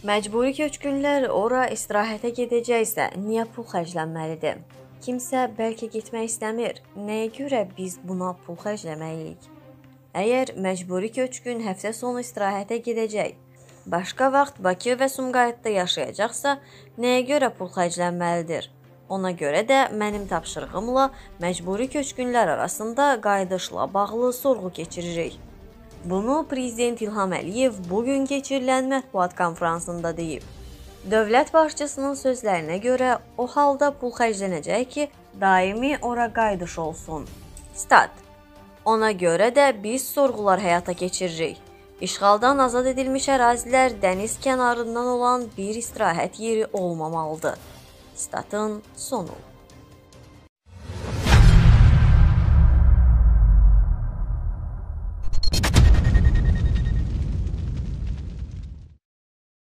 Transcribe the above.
Məcburi köçkünlər ora istirahətə gedəcəksə, niyə pul xərclənməlidir? Kimsə bəlkə getmək istəmir. Nəyə görə biz buna pul xərcləməliyik? Əgər məcburi köçkün həftə sonu istirahətə gedəcək, başqa vaxt Bakı və Sumqayıtda yaşayacaqsa, nəyə görə pul xərclənməlidir? Ona görə də mənim tapşırığımla məcburi köçkünlər arasında qayıdışla bağlı sorğu keçiririk. Bunu Prezident İlham Əliyev bugün keçirilən mətbuat konfransında deyib. Dövlət başçısının sözlərinə görə o halda pul xərclənəcək ki, daimi ora qayıdış olsun. Stat. Ona görə də biz sorğular həyata keçiririk. İşğaldan azad edilmiş ərazilər dəniz kənarından olan bir istirahət yeri olmamalıdır. Statın sonu.